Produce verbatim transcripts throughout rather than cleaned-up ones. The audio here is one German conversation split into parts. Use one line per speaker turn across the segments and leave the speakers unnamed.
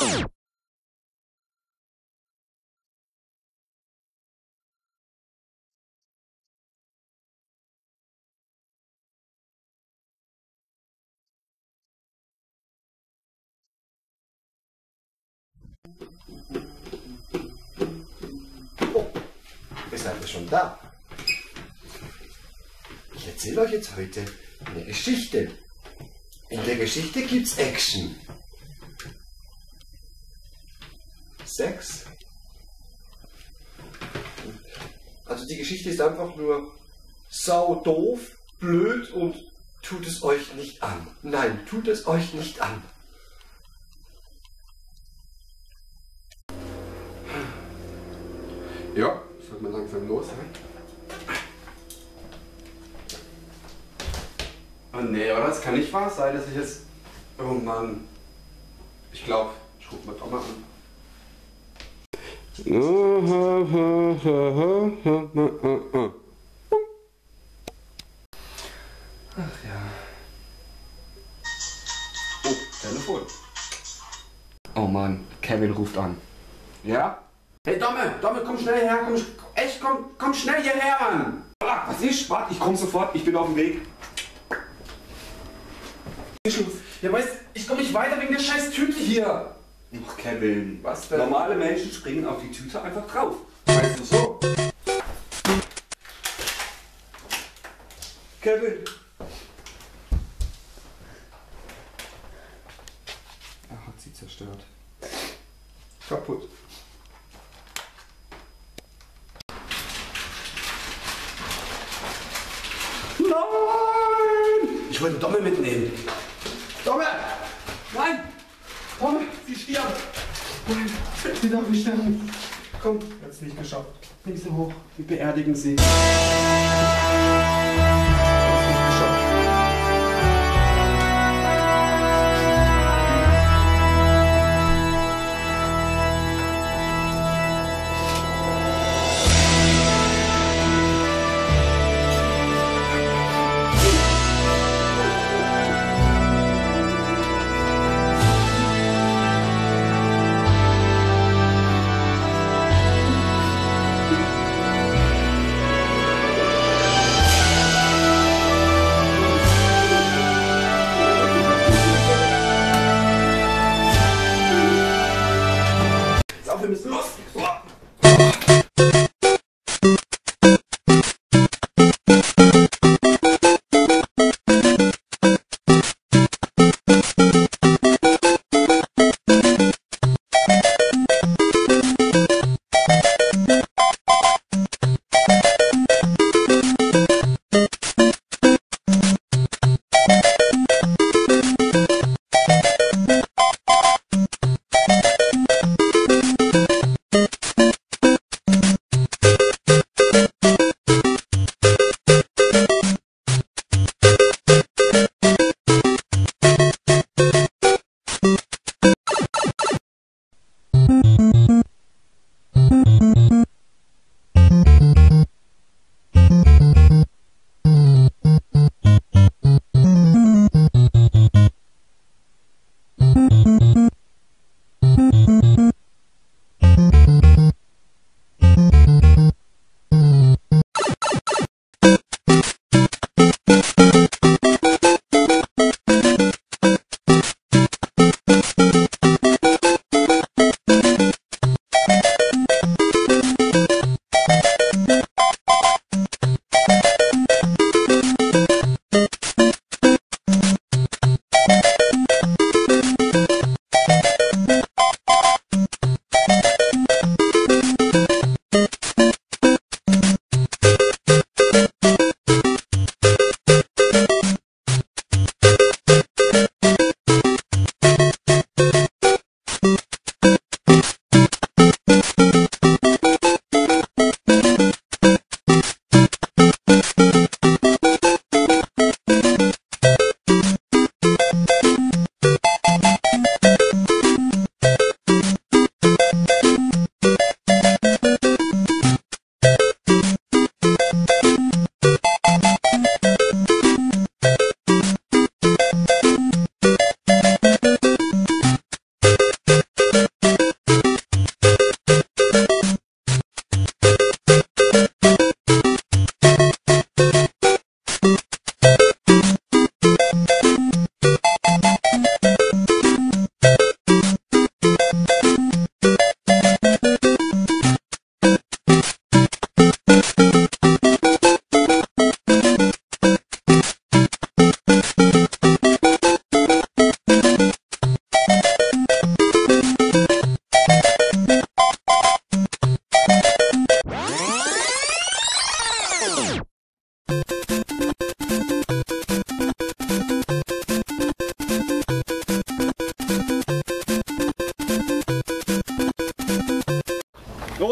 Oh, ihr seid ja schon da. Ich erzähle euch jetzt heute eine Geschichte. In der Geschichte gibt's Action. Sex. Also die Geschichte ist einfach nur sau doof, blöd und tut es euch nicht an. Nein, tut es euch nicht an. Ja, sollte man langsam los sein.
Oh nee, oder? Das kann nicht wahr sein, dass ich jetzt... Oh Mann. Ich glaube, ich rufe mal doch mal an. Ach ja. Oh, Telefon. Oh Mann, Kevin ruft an. Ja? Hey Domme, Domme, komm schnell her, komm, echt, komm, komm schnell hierher, Mann! Ah, was ist? Warte, ich komm sofort, ich bin auf dem Weg. Ja, weißt, ich komm nicht weiter wegen der scheiß Tüte hier. Ach Kevin, was denn? Normale Menschen springen auf die Tüte einfach drauf. Weißt du so? Kevin! Er hat sie zerstört. Kaputt. Nein! Ich wollte Domme mitnehmen. Domme! Nein! Domme, sie stirbt! Nein, sie darf nicht sterben. Komm, hat es nicht geschafft. Bring sie hoch, wir beerdigen sie. Hat's nicht geschafft. Wir müssen los!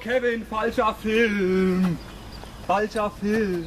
Kevin, falscher Film. Falscher Film.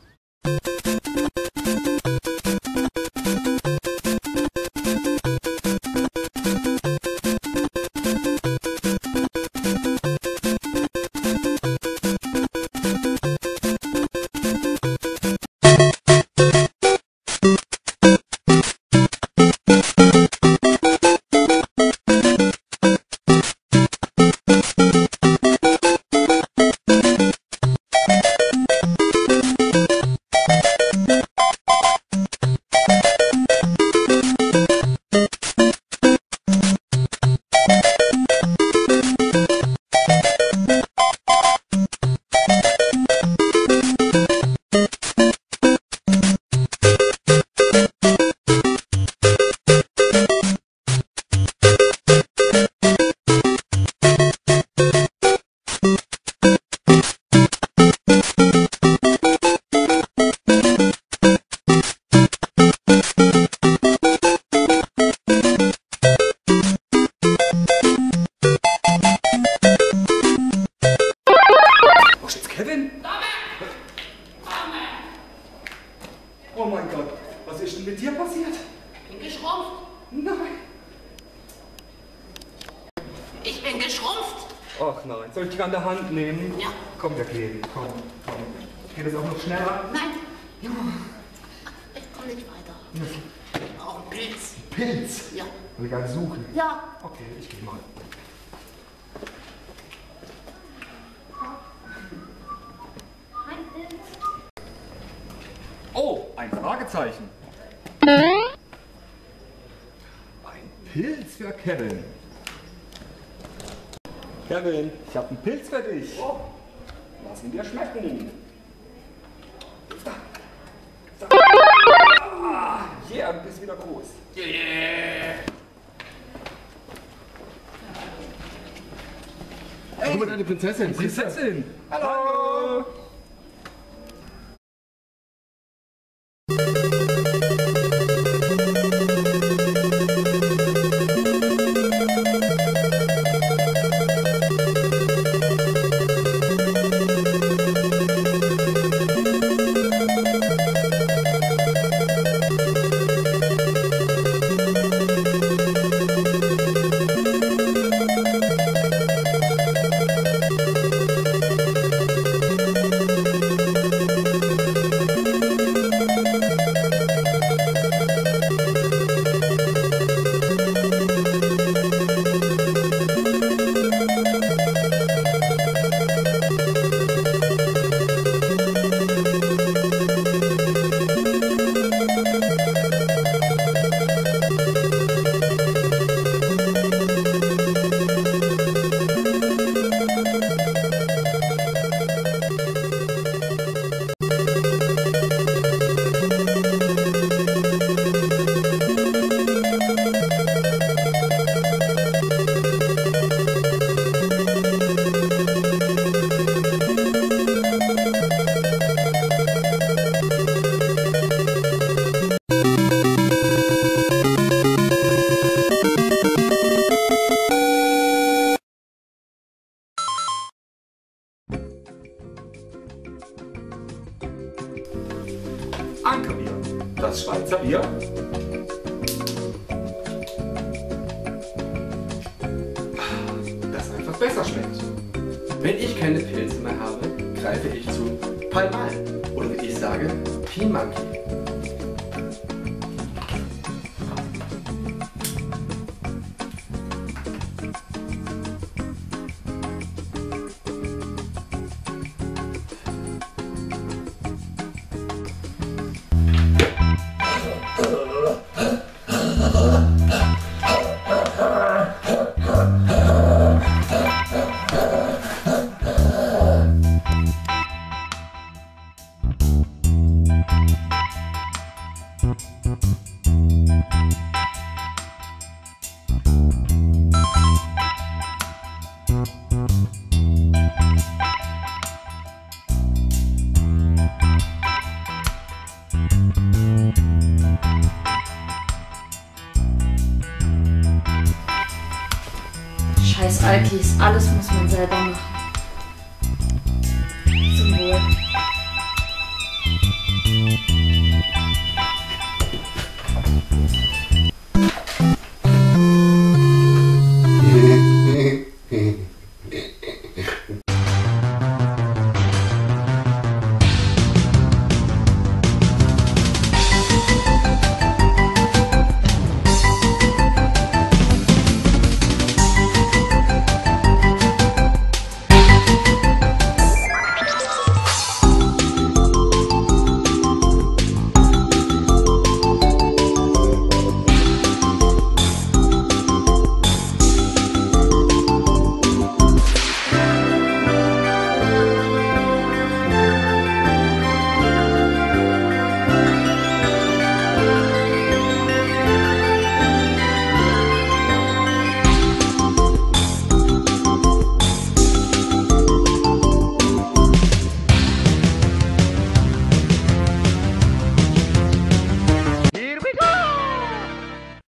Kevin? Oh mein Gott, was ist denn mit dir passiert?
Ich bin geschrumpft.
Nein.
Ich bin geschrumpft.
Ach nein, soll ich dich an der Hand nehmen?
Ja.
Komm, der Kleine, komm, komm. Geht das auch noch schneller?
Nein. Ja. Ich komme nicht weiter. Ich brauche einen Pilz.
Pilz?
Ja.
Soll ich gar nicht suchen?
Ja.
Okay, ich gehe mal.
Oh, ein Fragezeichen.
Ein Pilz für Kevin.
Kevin, ich habe einen Pilz für dich.
Oh, lass ihn dir schmecken. Da. Da. Ah, yeah, du bist wieder groß.
Yeah.
Hey, guck mal, deine Prinzessin.
Prinzessin.
Hallo. Ankerbier, das Schweizer Bier. Das einfach besser schmeckt.
Wenn ich keine Pilze mehr habe, greife ich zu Palmal. Oder wie ich sage, P-Monkey.
Scheiß Alkis, alles muss man selber machen.
Ruhe.